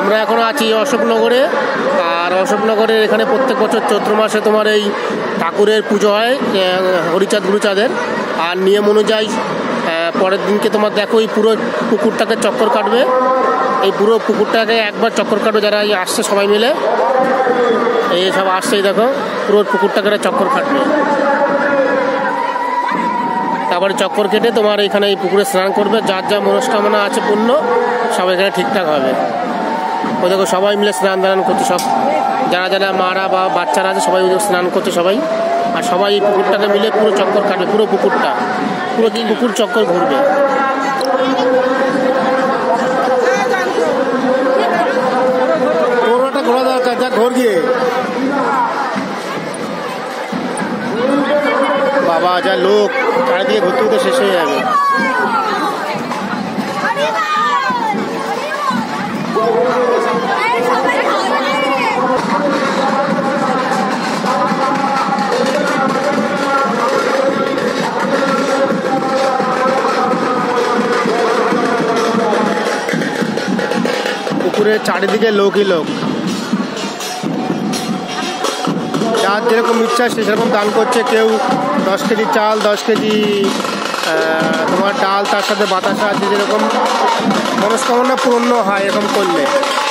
আমরা এখন আছি অশোকনগরে। আর অশোকনগরের এখানে প্রত্যেক বছর চৈত্র মাসে তোমার এই ঠাকুরের পুজো হয় হরিচাঁদ গুরুচাঁদের। আর নিয়ম অনুযায়ী পরের দিনকে তোমার দেখো এই পুরো পুকুরটাকে চক্কর কাটবে। এই পুরো পুকুরটাকে একবার চক্কর কাটবে যারা আসছে সবাই মিলে, এই সব আসছেই দেখো পুরো পুকুরটাকে চক্কর কাটবে। তারপরে চক্কর কেটে তোমার এখানে এই পুকুরে স্নান করবে। যার যা মনস্কামনা আছে পূর্ণ সব এখানে ঠিকঠাক হবে। ওই দেখো সবাই মিলে স্নান দান করছে, সব যারা যারা মারা বা বাচ্চারা আছে সবাই স্নান করছে সবাই। আর সবাই এই পুকুরটাকে মিলে পুরো চক্কর কাটবে, পুরো পুকুরটা, পুরো পুকুর চক্কর ঘুরবে। পুরোটা ঘোরা দরকার, যা ঘোর গিয়ে বাবা যা লোক, চারিদিকে ঘুরতে ঘুরতে শেষ হয়ে যাবে। পুকুরের চারিদিকে লোকই লোক, যার যেরকম ইচ্ছা সে সেরকম দান করছে। কেউ 10 কেজি চাল, 10 কেজি তোমার ডাল, তার সাথে বাতাসা আছে, যেরকম মনস্কামনা পূর্ণ হয় এরকম করলে।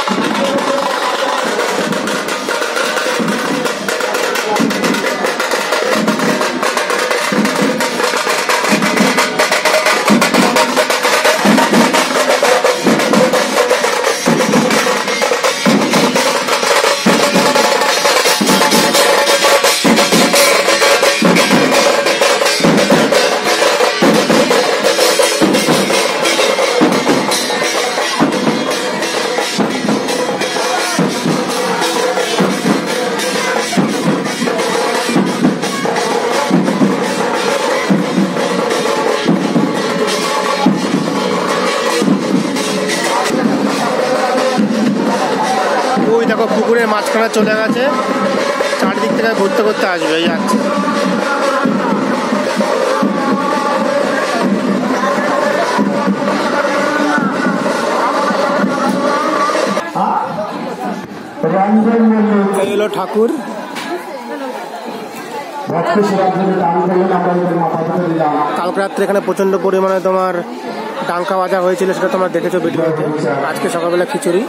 দেখো পুকুরের মাঝখানে চলে গেছে, চারিদিক থেকে ঘুরতে ঘুরতে আসবে, এই যাচ্ছে। এই হলো ঠাকুর। কালকে রাত্রে এখানে প্রচন্ড পরিমাণে তোমার ডাঙ্কা বাজা হয়েছিল, সেটা তোমরা দেখেছো ভিডিওতে। আজকে সকালবেলা খিচুড়ি।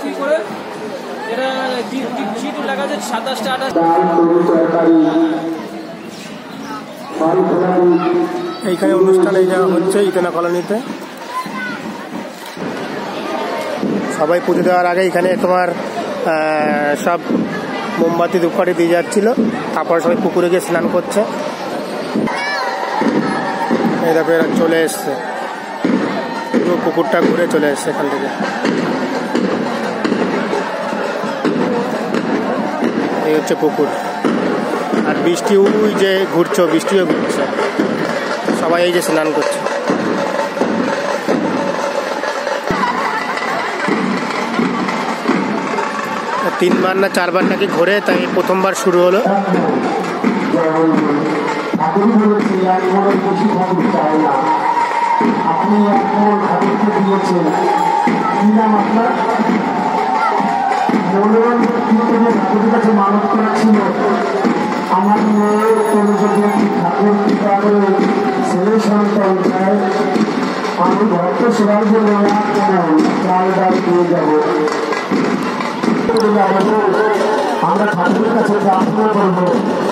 এইখানে অনুষ্ঠান এই যাওয়া হচ্ছে ইতেনা কলোনিতে। সবাই পুজো দেওয়ার আগে এখানে তোমার সব মোমবাতি ধূপকাঠি দিয়ে যাচ্ছিল, তারপরে সবাই পুকুরে গিয়ে স্নান করছে। এই দেখো এরা চলে এসছে, পুরো পুকুরটা ঘুরে চলে এসছে এখান থেকে। এই হচ্ছে পুকুর। আর বৃষ্টি ওই যে ঘুরছে, বৃষ্টিও ঘুরছে, সবাই এই যে স্নান করছে। তিনবার না চারবার নাকি ঘোরে, তাই প্রথমবার শুরু হলো। আপনি ঠাকুরকে দিয়েছেন, কি নাম আপনার? ঠাকুরের কাছে মানত করা ছিল, আমার মেয়ে কোনো যদি একটি ঠাকুর কৃপা করে ছেলে সন্তান চায়, আমি ভক্ত সেবার জন্য চাল ডাল দিয়ে যাবো। আমরা ঠাকুরের কাছে প্রার্থনা করবো,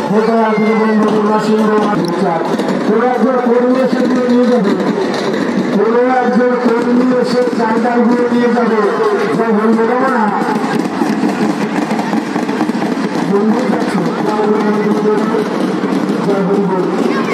কোনো একজন কর্মী এসে নিয়ে যাবে, কোনো একজন কর্মী এসে চাল ডালগুলো নিয়ে যাবে। জয় বলবো না জয় বলবো।